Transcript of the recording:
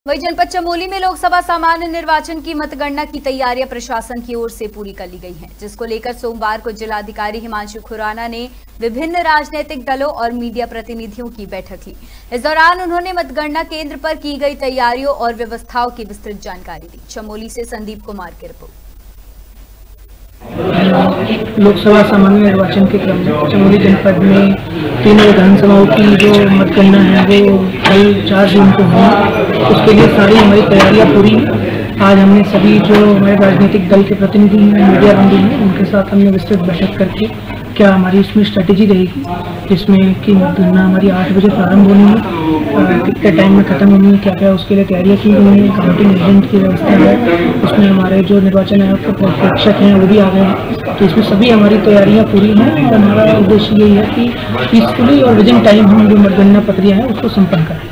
वहीं जनपद चमोली में लोकसभा सामान्य निर्वाचन की मतगणना की तैयारियां प्रशासन की ओर से पूरी कर ली गई हैं, जिसको लेकर सोमवार को जिलाधिकारी हिमांशु खुराना ने विभिन्न राजनीतिक दलों और मीडिया प्रतिनिधियों की बैठक ली। इस दौरान उन्होंने मतगणना केंद्र पर की गई तैयारियों और व्यवस्थाओं की विस्तृत जानकारी दी। चमोली से संदीप कुमार की रिपोर्ट। लोकसभा सामान्य निर्वाचन के क्रम में चमोली जनपद में तीनों विधानसभाओं की जो मतगणना है वो कल 4 जून को हुई। उसके लिए सारी हमारी तैयारियां पूरी। आज हमने सभी जो हमारे राजनीतिक दल के प्रतिनिधि हैं, मीडिया बंधु हैं, उनके साथ हमने विस्तृत बैठक करके क्या हमारी इसमें स्ट्रेटेजी रहेगी, जिसमें कि मतगणना हमारी 8 बजे प्रारंभ होनी है, कितने टाइम में खत्म होनी है, क्या क्या उसके लिए तैयारियां की गई हैं, काउंटिंग एजेंट की व्यवस्था है, उसमें हमारे जो निर्वाचन आयोग के प्रेक्षक हैं वो भी आ गए हैं। तो इसमें सभी हमारी तैयारियां पूरी हैं और हमारा उद्देश्य यही है कि पीसफुली और विदिन टाइम हम जो मतगणना प्रक्रिया है उसको संपन्न करें।